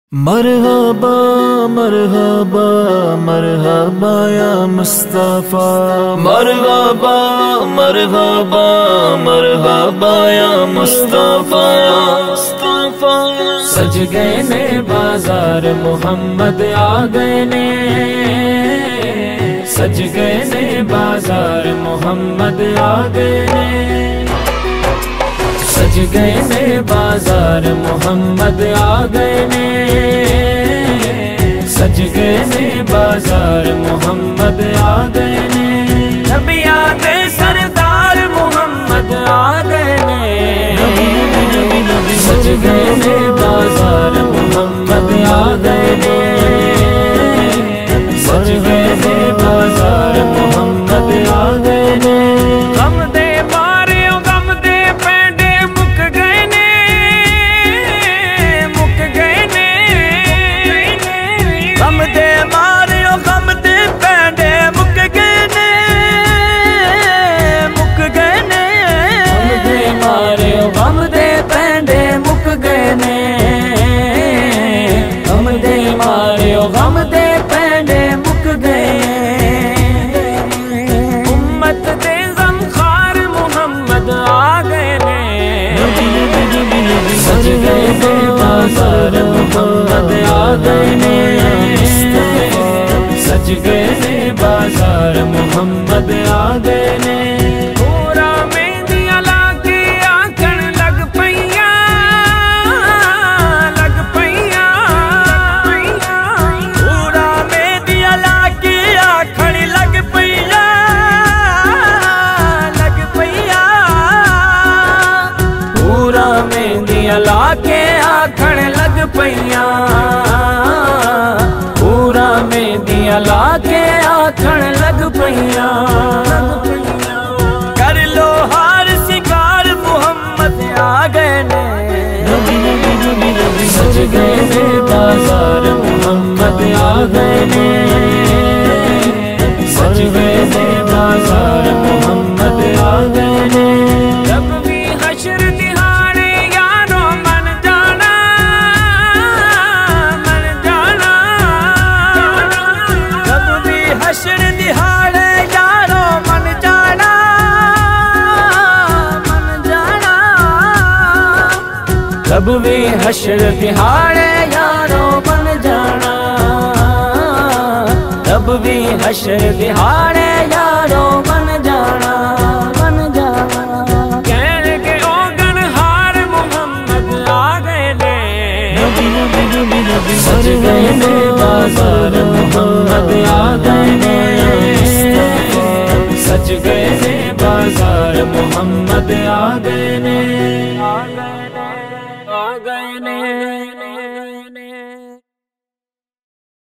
مرحبا مرحبا مرحبا یا مصطفیٰ، مرحبا مرحبا مرحبا یا مصطفیٰ۔ سج گئے نے بازار محمد آ گئے نے، سج گئے نے بازار محمد آ گئے نے، سج گئے نے بازار محمد آ گئے نے، سج گئے نے بازار محمد آ گئے نے، نبیات سردار محمد آ گئے نے، سج گئے نے بازار محمد آ گئے نے، سج گئے نے بازار محمد آ گئے نے، غم دے بازار محمد آ گئے نے، سج گئے نے بازار محمد آ گئے نے، پورا مہندیاں لا کے آکھن لگ پئیاں، لگ پئیاں، پورا مہندیاں لا کے آکھن لگ پئیاں، لگ پئیاں، پورا مہندیاں لا کے آکھن لگ پئیاں، پورا مہندیاں لا کے آکھن لگ پئیاں، کر لو ہار سنگار محمد آ گئے نے، سج گئے نے بازار محمد آ گئے نے، سج گئے نے بازار محمد آ گئے نے، جب بھی حشر دہاڑے یاروں من جانا، من جانا، جب بھی حشر دہاڑے یاروں من جانا، من جانا، جب بھی حشر دہاڑے یاروں من جانا، جب بھی حشر دہاڑے یاروں من جانا، من جانا، کہنے کے اوگن ہار محمد آ گئے نے، سج گئے نے بازار محمد آ گئے نے، سج گئے نے بازار محمد آ گئے نے، آ گئے نے، آ گئے نے۔